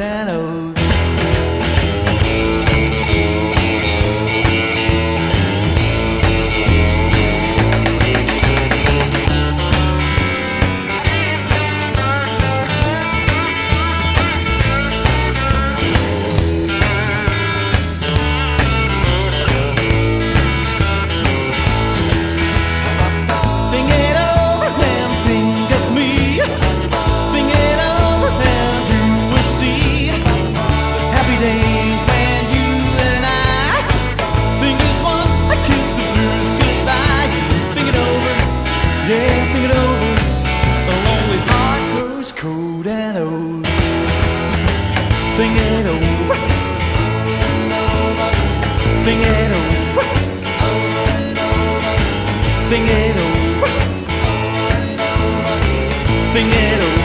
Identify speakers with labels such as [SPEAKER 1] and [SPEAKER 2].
[SPEAKER 1] and old. Think it over, a lonely heart grows cold and old. Think it over, think it over, think it over, think it over.